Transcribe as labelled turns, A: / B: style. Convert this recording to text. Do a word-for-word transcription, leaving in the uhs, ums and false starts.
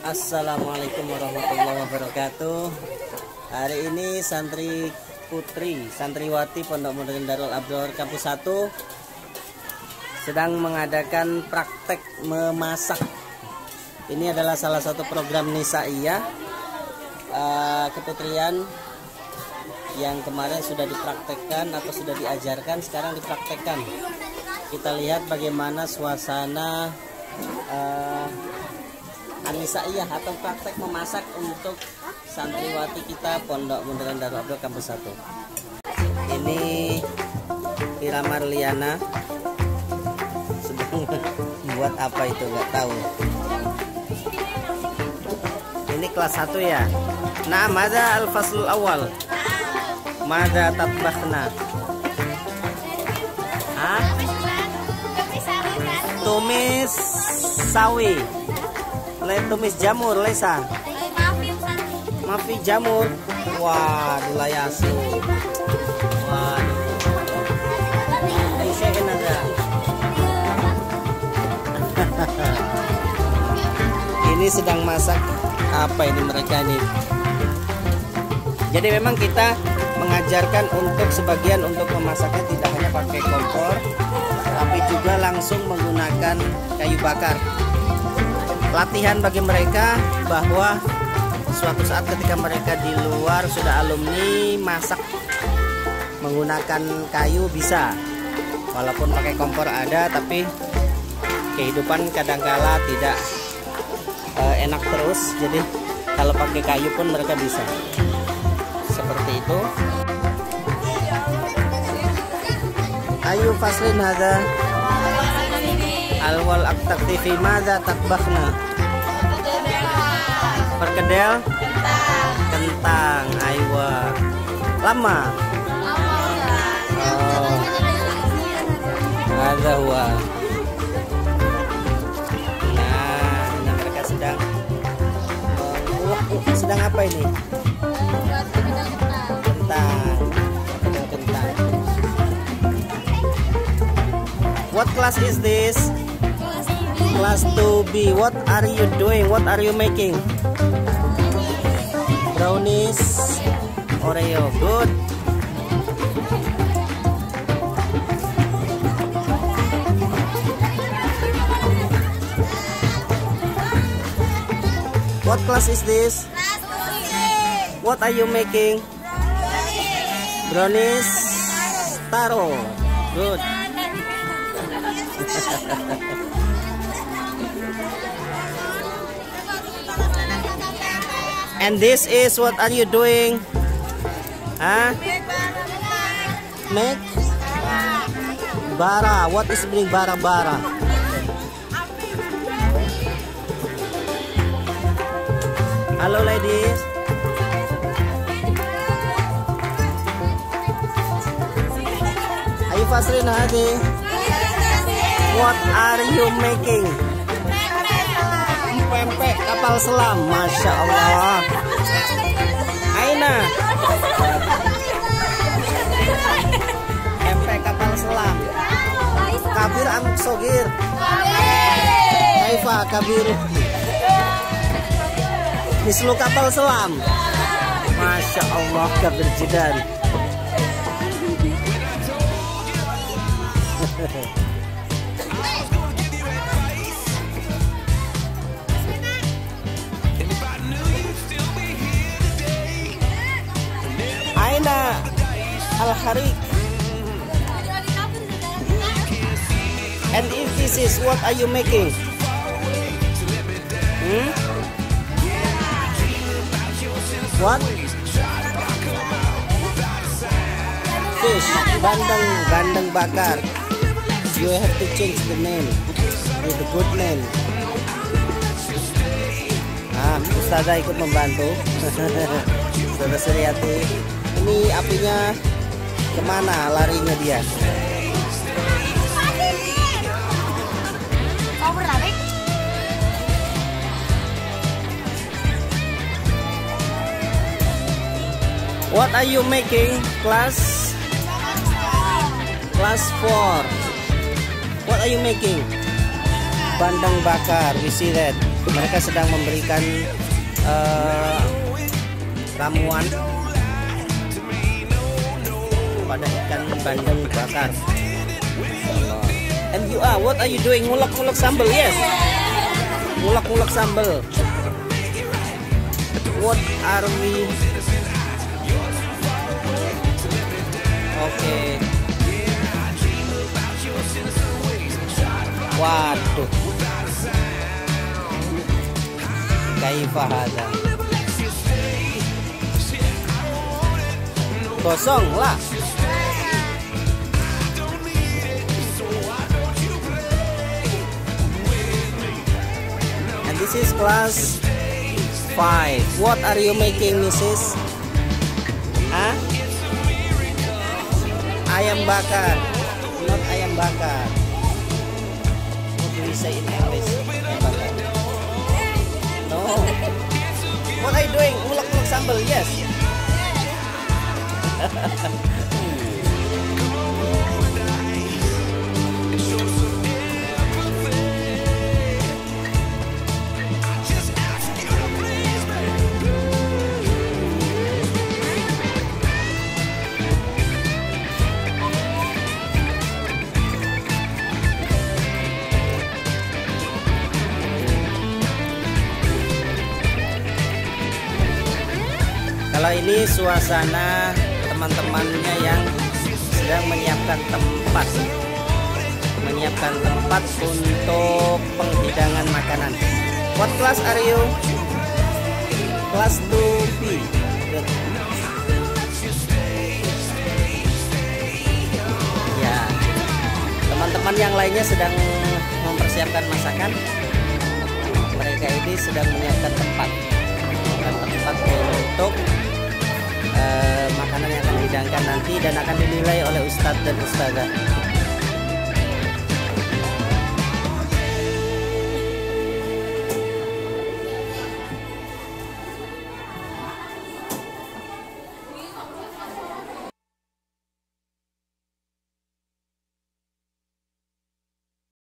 A: Assalamualaikum warahmatullahi wabarakatuh. Hari ini santri putri santriwati Pondok Modern Darul Abdor Kampus satu sedang mengadakan praktek memasak. Ini adalah salah satu program Nisaiyah uh, keputrian yang kemarin sudah dipraktekkan atau sudah diajarkan, sekarang dipraktekkan. Kita lihat bagaimana suasana uh, Nisaiyah atau praktek memasak untuk santriwati kita Pondok Modern Darul Abdor Kampus satu. Ini Ira Marliana sedang membuat apa itu nggak tahu. Ini kelas satu ya. Nah, mada al-faslul awal. Mada tatbakhna. Hah? Tumis sawi. Le tumis jamur lesa. Mafi jamur. Wah, dilayasu. Waduh. Aisyah ada. Ini sedang masak apa ini mereka nih? Jadi memang kita mengajarkan untuk sebagian untuk memasaknya tidak hanya pakai kompor, tapi juga langsung menggunakan kayu bakar. Latihan bagi mereka bahwa suatu saat ketika mereka di luar sudah alumni masak menggunakan kayu bisa, walaupun pakai kompor ada, tapi kehidupan kadangkala tidak uh, enak terus. Jadi kalau pakai kayu pun mereka bisa seperti itu. Ayu faslin hada alwal aktaktifi mada takbakhna. Perkedel kentang, kentang aywa lama. Oh, ada huwa. Nah, ini mereka sedang uh, sedang apa ini? Kentang, perkedel kentang. What class is this? Class two B. What are you doing? What are you making? Brownies, Oreo. Good. What class is this? What are you making? Brownies, taro. Good. And this is, what are you doing? Huh? Make bara. What is meaning bara bara? Hello ladies. Ayu Fasrin Hadi. What are you making? Pempek kapal selam, masya Allah. Aina. Pempek kapal selam. Kabir amuk sogir. Kaifa kabir. Mislu kapal selam. Masya Allah, kabir jidan. Aina al-harik. And if this is, what are you making? Hmm? What? Fish, bandeng, bandeng bakar. You have to change the name with the good name. Ah, Ustazah ikut membantu. Saudara Suryati. Ini apinya kemana larinya dia? What are you making, class? Class four. What are you making? Bandeng bakar. We see that. mereka sedang memberikan uh, ramuan pada ikan bandeng bakar. And you are, what are you doing? Ngulek-ngulek sambal, yes. Ngulek-ngulek sambal. What are we? Oke. Okay. Waduh. Kaifa hadza? Kosong lah. And this is class five. What are you making, Missus? Hah? Ayam bakar. Not ayam bakar. What do we say in English? Ayam bakar. No. What are you doing? Ulek-ulek sambal, yes. Kalau ini suasana teman-temannya yang sedang menyiapkan tempat menyiapkan tempat untuk penghidangan makanan. What class are you? Class two B. Good. Ya, teman-teman yang lainnya sedang mempersiapkan masakan. Mereka ini sedang menyiapkan tempat menyiapkan tempat untuk Uh, makanan yang akan dihidangkan nanti dan akan dinilai oleh ustadz dan ustadzah.